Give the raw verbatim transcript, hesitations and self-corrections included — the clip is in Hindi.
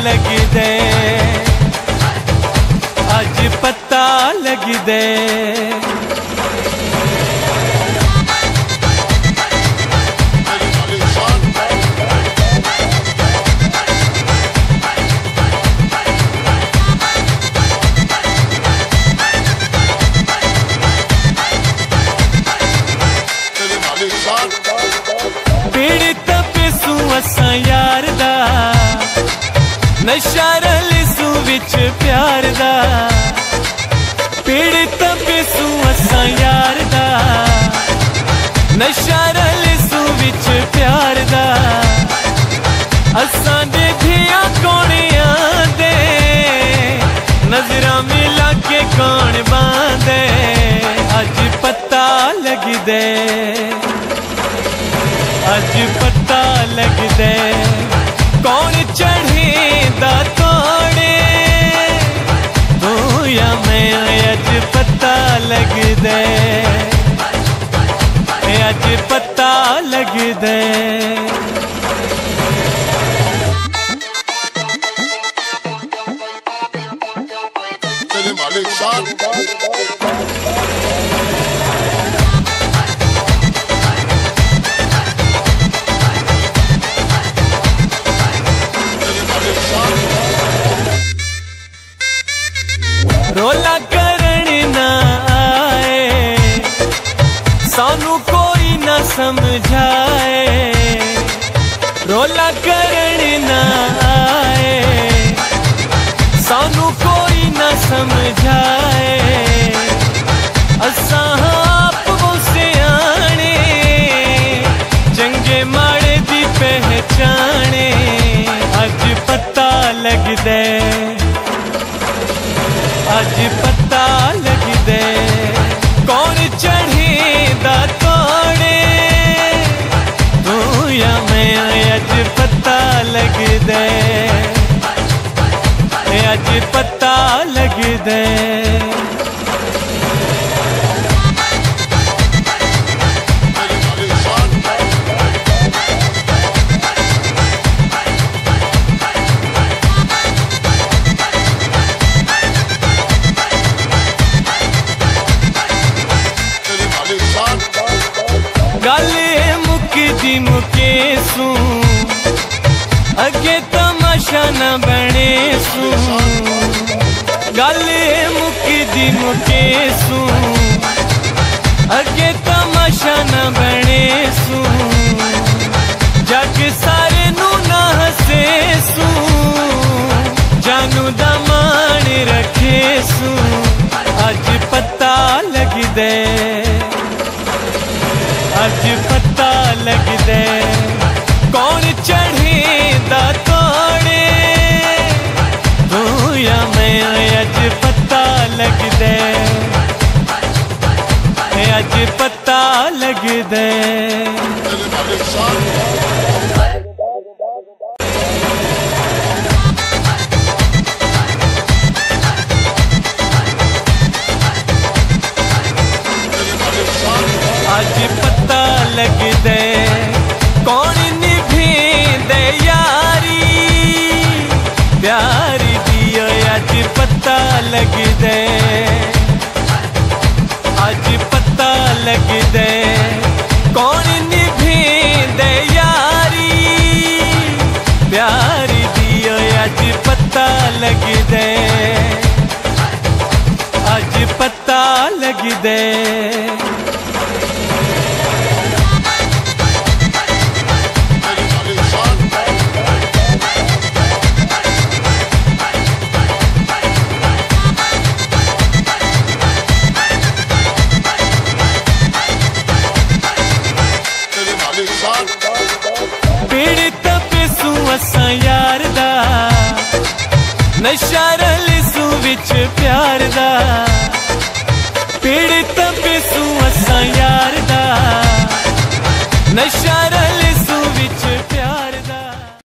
लगदे, अज पता लगदे। पीड़ित पिसू असां यार दा, नशा रलिसू विच प्यार दा। पीड़ित पिसू असां यार दा, नशा रलिसू विच प्यार दा। असां दे धिया कोणियां दे, नजरां मिला के कौन बांदे, अज पता लगदे, अज पता लगदे। कौन चढ़ेंदा तोड़े, तू या मैं, अज पता लगदे, अज पता लगदे। मालिक साहब रोला करन ना आए, सानू कोई ना समझाए। रोला करन ना आए, सानू कोई ना समझाए। असां आप वो सियाणे, चंगे माड़े दी पहचाने, अज पता लगदे, अज पता लगदे। कौन चढ़ेंदा तोड़े, तू या मैं, अज पता लगदे, अज पता लगदे। गल मुकदी मुकेसू, अगे तमाशा न बने सू। गल मुकदी मुकेसू, अगे तमाशा न बने सू। जग सारे नू ना हसे सू, जानू दा मान रखे सू, अज पता लगदे, अज पता लगदे। कौन चढ़ेंदा तोड़े, तू या मैं, अज पता लगदे, अज पता लगदे। अज पता लगदे, कौन निभेंदे यारी, प्यार दी, अज पता लगदे, अज पता लगदे। कौन निभेंदे यारी, प्यार दी, अज पता लगदे, अज पता लगदे। पीड़ित पिसू असां यार दा, नशा रलिसू विच प्यार दा। पीड़ित पिसू असां यार दा, नशा